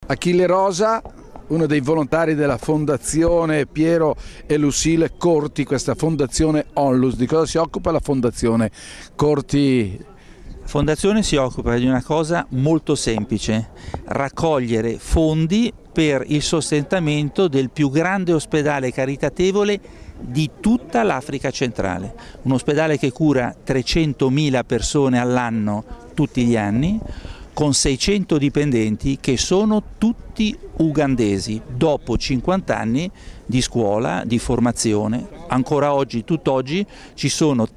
Achille Rosa, uno dei volontari della Fondazione Piero e Lucile Corti, questa Fondazione Onlus. Di cosa si occupa la Fondazione Corti? La Fondazione si occupa di una cosa molto semplice: raccogliere fondi per il sostentamento del più grande ospedale caritatevole di tutta l'Africa centrale. Un ospedale che cura 300.000 persone all'anno tutti gli anni, con 600 dipendenti che sono tutti ugandesi, dopo 50 anni di scuola, di formazione. Ancora oggi, tutt'oggi, ci sono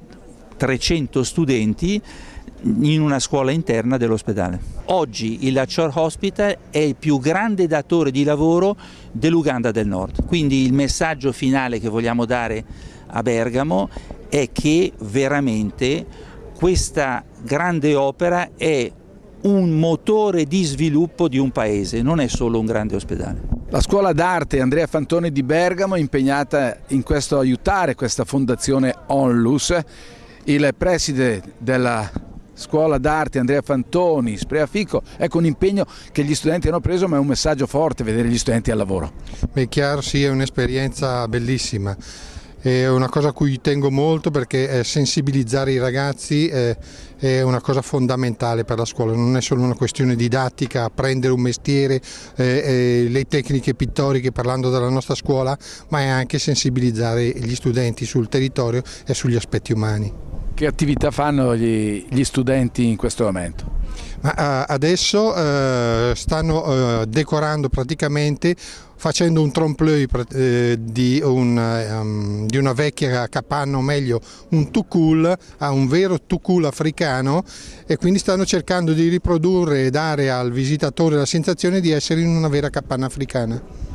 300 studenti in una scuola interna dell'ospedale. Oggi il Lachor Hospital è il più grande datore di lavoro dell'Uganda del Nord, quindi il messaggio finale che vogliamo dare a Bergamo è che veramente questa grande opera è un motore di sviluppo di un paese, non è solo un grande ospedale. La scuola d'arte Andrea Fantoni di Bergamo è impegnata in questo aiutare questa fondazione Onlus. Il preside della scuola d'arte Andrea Fantoni, Spreafico, ecco un impegno che gli studenti hanno preso, ma è un messaggio forte vedere gli studenti al lavoro. È chiaro, sì, è un'esperienza bellissima. È una cosa a cui tengo molto perché sensibilizzare i ragazzi è una cosa fondamentale per la scuola, non è solo una questione didattica, apprendere un mestiere, le tecniche pittoriche parlando della nostra scuola, ma è anche sensibilizzare gli studenti sul territorio e sugli aspetti umani. Che attività fanno gli studenti in questo momento? Adesso stanno decorando praticamente, facendo un trompe-l'œil di una vecchia capanna, o meglio un tukul, a un vero tukul africano, e quindi stanno cercando di riprodurre e dare al visitatore la sensazione di essere in una vera capanna africana.